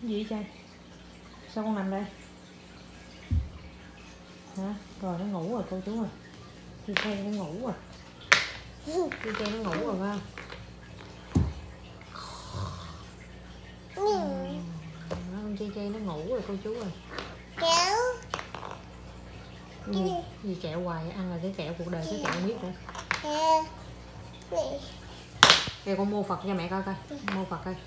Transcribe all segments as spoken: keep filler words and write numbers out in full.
Cái gì vậy? Sao con nằm đây? Hả? Rồi nó ngủ rồi cô chú ơi. Chi Chi nó ngủ rồi. Chi Chi nó ngủ rồi phải không? Ừ. Chi Chi nó ngủ rồi cô chú ơi. Kéo. Cái gì? Cái gì kẹo hoài, ăn là cái kẹo cuộc đời cái kẹo biết nữa. Kêu con mua Phật cho mẹ coi coi. Mua Phật coi.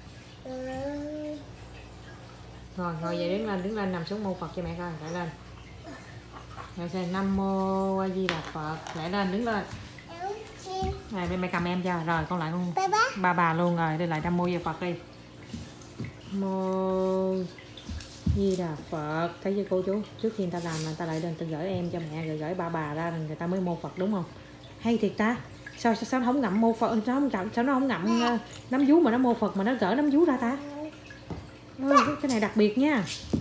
Rồi, ngồi về đứng lên, đứng lên nằm xuống mua Phật cho mẹ coi, lại lên. Rồi xem Nam Mô A Di Đà Phật, lại lên đứng lên. Này mẹ cầm em cho, rồi con lại con ba bà luôn rồi, đây lại Nam Mô A Di Đà Phật đi. Mô Di Đà Phật, thấy chưa cô chú? Trước khi người ta làm là người ta lại lên, ta gửi em cho mẹ rồi gửi ba bà ra rồi người ta mới mô Phật đúng không? Hay thiệt ta. Sao sao nó không ngậm mô Phật, sao nó không ngậm, sao nó không ngậm uh, nắm vú mà nó mô Phật mà nó gỡ nắm vú ra ta? Ừ, cái này đặc biệt nha.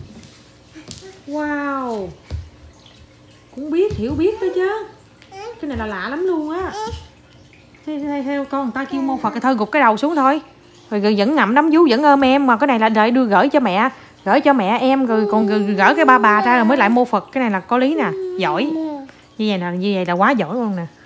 Wow. Cũng biết, hiểu biết đó chứ. Cái này là lạ lắm luôn á. Theo con người ta kêu mô Phật thì thôi gục cái đầu xuống thôi. Rồi vẫn ngậm nắm vú, vẫn ôm em, mà cái này là đợi đưa gửi cho mẹ, gửi cho mẹ em rồi còn gửi cái ba bà ra rồi mới lại mô Phật. Cái này là có lý nè, giỏi. Như vậy là như vậy là quá giỏi luôn nè.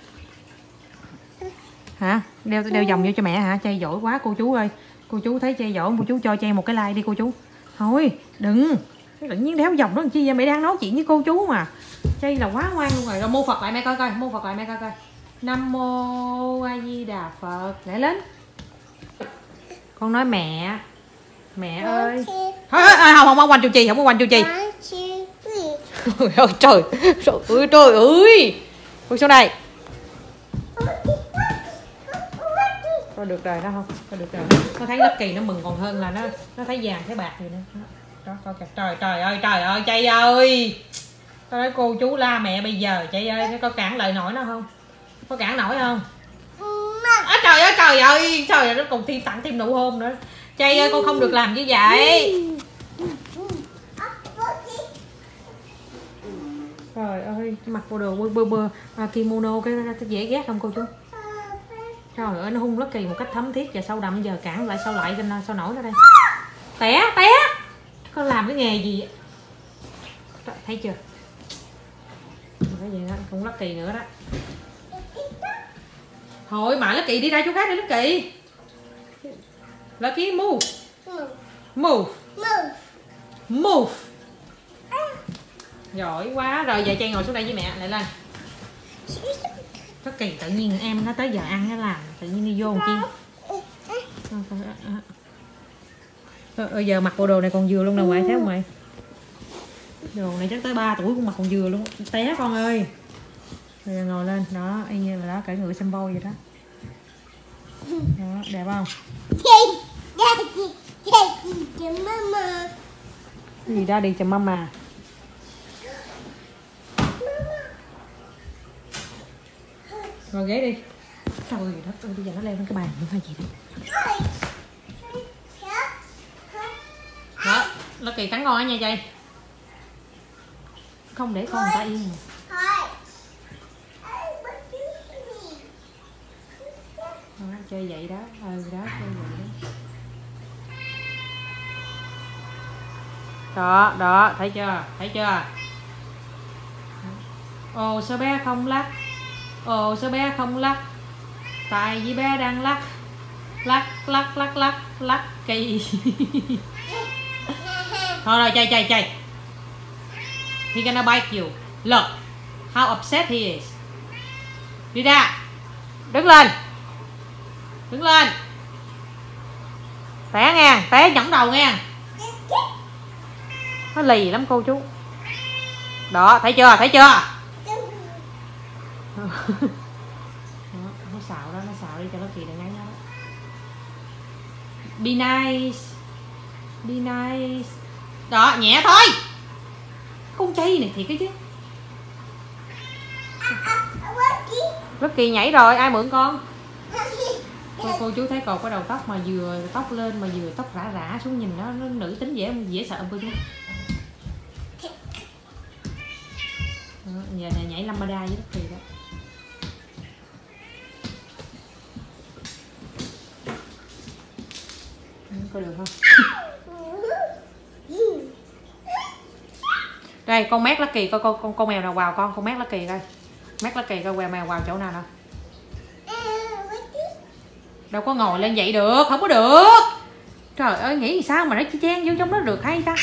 Hả? Đeo đeo vòng vô cho mẹ hả? Chay giỏi quá cô chú ơi. Cô chú thấy Chay giỏi, cô chú cho Chay một cái like đi cô chú. Thôi, đừng. Tự nhiên đeo vòng đó làm chi vậy? Mẹ đang nói chuyện với cô chú mà. Chay là quá ngoan luôn rồi. Rồi mô Phật lại mẹ coi coi, mô Phật lại mẹ coi coi. Nam Mô A Di Đà Phật. Lại lên. Con nói mẹ. Mẹ ơi. Thôi không không không quanh chu Chi, không có quanh chu Chi. Ôi trời. Trời ơi trời ơi. Ôi xuống đây. Thôi được rồi đó không? Thôi được rồi. Nó thấy Lucky nó mừng còn hơn là nó nó thấy vàng thấy bạc gì nữa. Đó coi kìa. Trời trời ơi trời ơi Chay ơi. Tao nói cô chú la mẹ bây giờ Chay ơi, có cản lại nổi nó không? Có cản nổi không? À, trời ơi trời ơi, trời ơi nó còn thêm tặng thêm nụ hôn nữa. Chay ơi con không được làm như vậy. Trời ơi, mặc bộ đồ bơ bơ bơ à, kimono cái, cái dễ ghét không cô chú? Trời ơi nó hung Lucky một cách thấm thiết và sâu đậm, giờ cản lại sao lại sao nổi nó đây. Té té. Con làm cái nghề gì vậy? Trời, thấy chưa? Cái gì đó, con Lucky nữa đó. Thôi mà Lucky đi ra chỗ khác đi Lucky. Lucky move. Move. Move. Giỏi quá. Rồi giờ Chay ngồi xuống đây với mẹ, lại lên. Lucky tự nhiên em nó tới giờ ăn nó làm, tự nhiên đi vô làm chi. Ờ, giờ mặc bộ đồ này còn vừa luôn nè ngoại, thấy không ngoại? Đồ này chắc tới ba tuổi cũng mặc còn vừa luôn. Té con ơi. Rồi giờ ngồi lên, đó, y như là đó, cởi ngựa xem voi vậy đó. Đó, đẹp không? Cái gì đó đi cho mama. Rồi ghế đi. Trời đất ơi, bây giờ nó leo lên cái bàn nữa hay gì đấy. Đó, Lucky cắn con á nha Chay. Không để con người ta yên mà. Đó, chơi vậy đó, ừ đó, chơi vậy đó. Đó, đó, thấy chưa, thấy chưa? Ồ, sao bé không lắc? Ồ, sao bé không lắc? Tại vì bé đang lắc. Lắc, lắc, lắc, lắc, lắc kỳ. Thôi rồi, Chay, Chay, Chay. He gonna bite you. Look, how upset he is. Đi ra. Đứng lên. Đứng lên. Té nghe, té nhõng đầu nghe. Nó lì lắm cô chú. Đó, thấy chưa, thấy chưa? Đó, nó xạo đó, nó xạo đi cho nó kỳ đừng ngáy nó. Be nice. Be nice. Đó, nhẹ thôi. Con Chay này thiệt cái chứ. Lucky nhảy rồi, ai mượn con? Cô, cô chú thấy cột cái đầu tóc mà vừa tóc lên mà vừa tóc rã rã xuống, nhìn nó, nó nữ tính dễ dễ sợ không cô chú? Đó, giờ này nhảy lambada với Lucky đó. Có được không? Đây con mét Lucky coi con con con mèo nào vào con, con mét Lucky coi. Mét Lucky coi mèo vào chỗ nào đâu. Đâu có ngồi lên vậy được, không có được. Trời ơi, nghĩ sao mà nó chỉ chen vô trong đó được hay ta?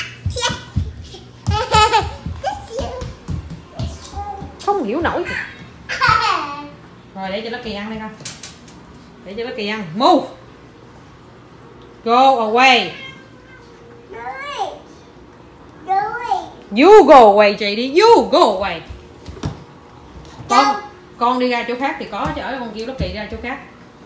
Không hiểu nổi. Rồi để cho Lucky ăn đây con. Để cho Lucky ăn. Move. Go away. You go away chị đi. You go away. Con con đi ra chỗ khác thì có, chứ ở con kêu Lucky ra chỗ khác.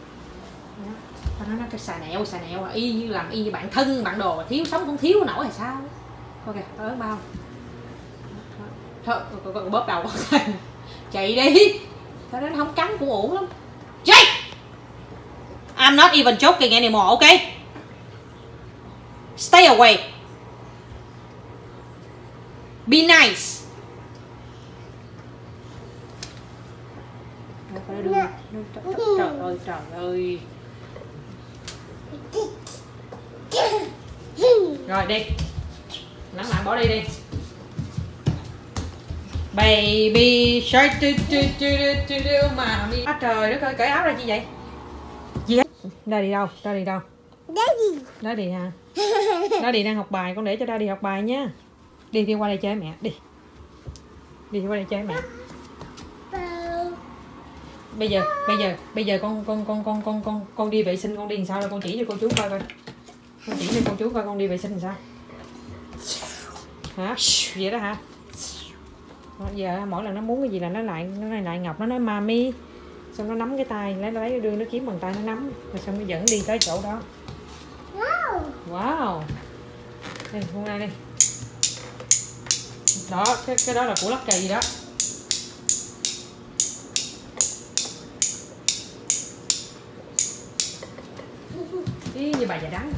Nó nói cái xà nẹo xà nẹo y như làm y như bạn thân bạn đồ, thiếu sống không thiếu nổi hay sao. Ok ớn bao thôi bóp đầu chạy đi, sao đến không cắn cũng ổn lắm. Chạy. I'm not even joking anymore, okay? Stay away. Be nice. Trời ơi trời ơi. Rồi đi. Nắng lại bỏ đi đi. Baby shark tu tu tu tu tu mà mi. À, trời đất ơi, cởi áo ra chi vậy? Gì vậy? Daddy đi đâu? Daddy đi đâu? Daddy. Daddy đi hả? Daddy đang học bài, con để cho Daddy học bài nha. Đi đi qua đây chơi mẹ, đi. Đi qua đây chơi mẹ. Bây giờ, bây giờ, bây giờ con con con con con con con đi vệ sinh con đi làm sao rồi con chỉ cho cô chú coi coi. Con chỉ cho cô chú coi con đi vệ sinh làm sao. Hả? Vậy đó hả? Giờ mỗi lần nó muốn cái gì là nó lại nó lại, lại ngọc nó nói mami, xong nó nắm cái tay lấy lấy đưa nó kiếm bằng tay nó nắm rồi xong nó dẫn đi tới chỗ đó. Wow, wow. Đây hôm nay đi đó, cái cái đó là của Lucky gì đó. Ý như bà già đắng.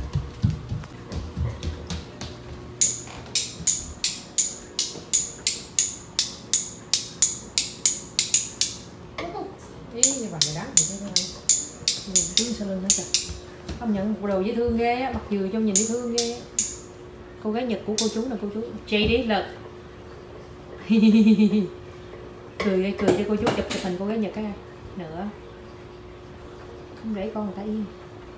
Ý như bà già đắng thì thấy không? Thương sau lưng nữa kìa. Không nhận một bộ đồ dễ thương ghê á, mặc vừa trong nhìn dễ thương ghê á. Cô gái Nhật của cô chú là cô chú J D Lực. Cười cười cho cô chú chụp chụp hình cô gái Nhật cái nữa. Không để con người ta yên.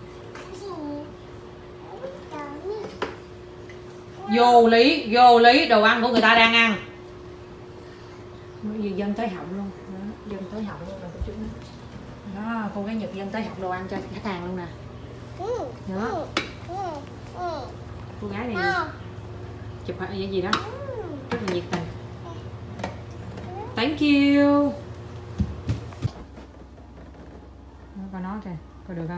Vô lý, vô lý, đồ ăn của người ta đang ăn. Nó gì dân tới họng luôn. Đó, dân tới họng luôn là cô chú. Đó, cô gái Nhật dân tới họng đồ ăn cho khách hàng luôn nè. Đó. Cô gái này chụp hình gì đó rất là nhiệt tình. Thank you. Coi nó kìa, coi được không?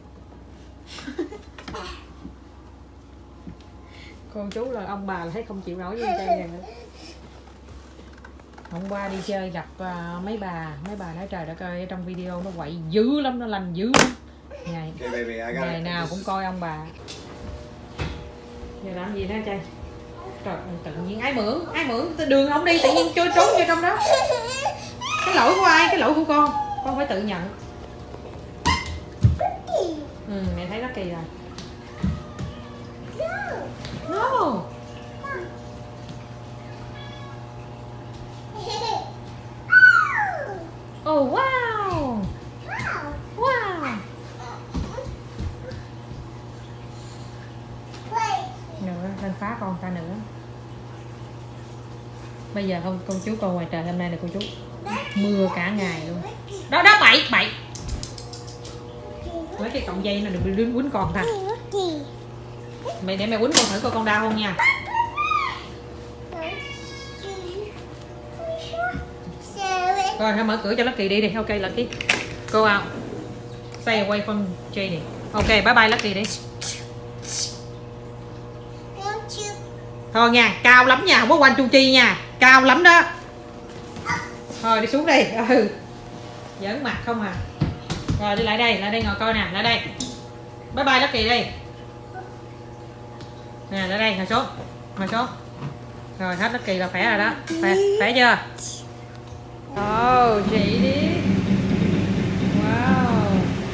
Cô chú là ông bà là thấy không chịu nổi với chơi này nữa. Hôm qua đi chơi gặp uh, mấy bà, mấy bà nói trời đất ơi, trong video nó quậy dữ lắm, nó lành dữ lắm. Ngày, ngày nào cũng coi ông bà. Giờ làm gì đó chơi? Trời ơi, tự nhiên ai mượn, ai mượn đường không đi, tự nhiên trôi trốn vô trong đó. Cái lỗi của ai? Cái lỗi của con. Con phải tự nhận. Ừ, mẹ thấy nó kỳ rồi. No. Oh wow. Wow. Nữa, lên phá con ta nữa. Bây giờ không con chú coi ngoài trời hôm nay là cô chú mưa cả ngày luôn. Đó đó bậy bậy. Với cái cọng dây nó đừng đứng quýnh con ta. Mày để mẹ quýnh con thử coi con đau không nha. Rồi hãy mở cửa cho Lucky đi đi. Ok Lucky. Go out. Stay away from J D. Ok bye bye Lucky đi. Thôi nha, cao lắm nha, không có quanh chu chi nha. Cao lắm đó. Thôi đi xuống đi. Ừ. Giỡn mặt không à. Rồi đi lại đây, lại đây ngồi coi nè, lại đây. Bye bye Lucky đi. Nè lại đây, ngồi xuống. Ngồi xuống. Rồi hết Lucky là khỏe rồi đó. Khỏe, khỏe chưa? Ồ, oh, chị đi. Wow.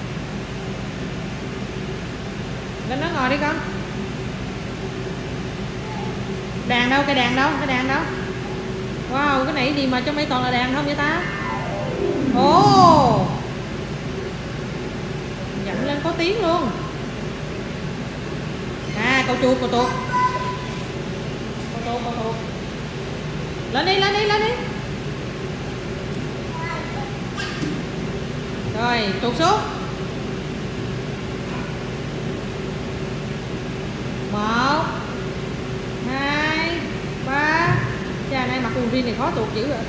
Lên đó ngồi đi con. Đàn đâu, cái đàn đâu, cái đàn đâu. Wow, cái này gì mà trong đây toàn là đàn không vậy ta? Ồ oh. Dặn lên có tiếng luôn. À, câu chuột, câu tuột. Câu tuột, câu tuột. Lên đi, lên đi, lên đi. Rồi, tuột xuống. Một, hai, ba. Cha này mặc quần jean này khó tuột dữ rồi.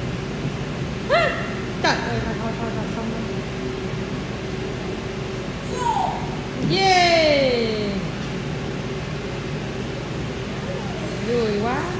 Trời ơi, thôi thôi thôi, thôi xong rồi. Yeah. Vui quá.